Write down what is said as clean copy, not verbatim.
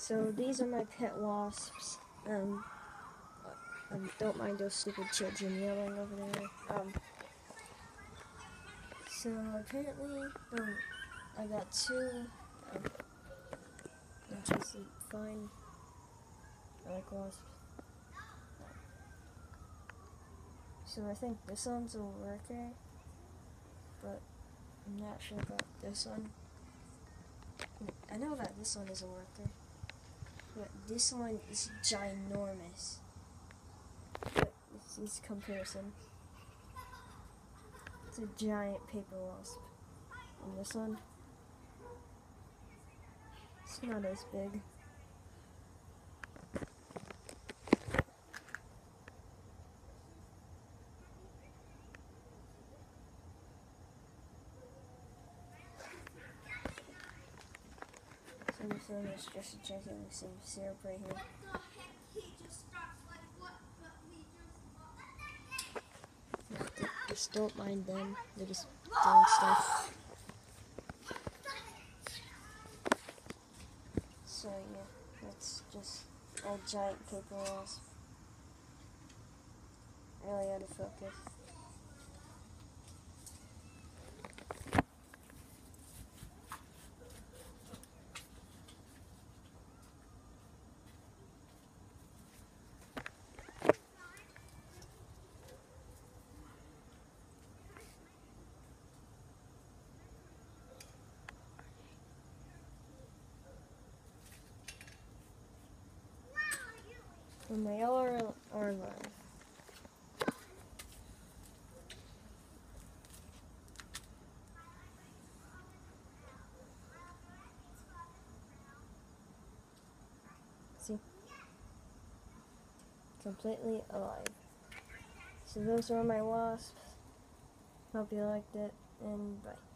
So these are my pet wasps. Don't mind those stupid children yelling over there. So apparently, I got two, which is fine. I like wasps. So I think this one's a worker, but I'm not sure about this one. I know that this one is a worker, but this one is ginormous. But this is comparison. It's a giant paper wasp. And this one, it's not as big. So this one is just checking some syrup right here. Just don't mind them. They're just doing stuff. So yeah, that's just a giant paper wasp. Really out of focus. And they all are alive. See? Completely alive. So those were my wasps. Hope you liked it, and bye.